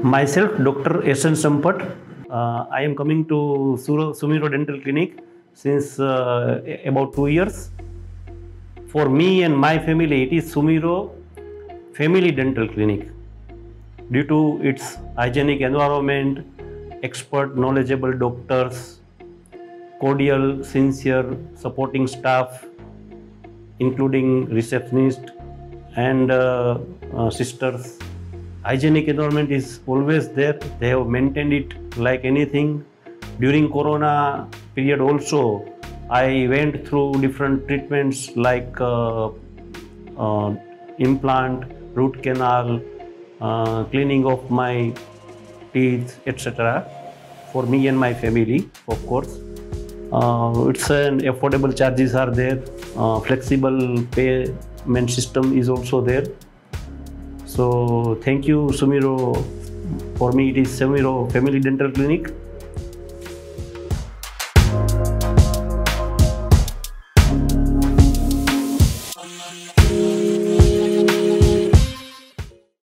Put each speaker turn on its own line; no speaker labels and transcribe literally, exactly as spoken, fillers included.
Myself, Doctor S N Sampat. Uh, I am coming to Suro- Sumiro Dental Clinic since uh, about two years. For me and my family, it is Sumiro Family Dental Clinic. Due to its hygienic environment, expert, knowledgeable doctors, cordial, sincere, supporting staff, including receptionist and uh, uh, sisters. Hygienic environment is always there. They have maintained it like anything. During Corona period also, I went through different treatments like uh, uh, implant, root canal, uh, cleaning of my teeth, et cetera. For me and my family, of course. Uh, it's an affordable charges are there. Uh, flexible payment system is also there. So thank you, Sumiro. For me, it is Sumiro Family Dental Clinic.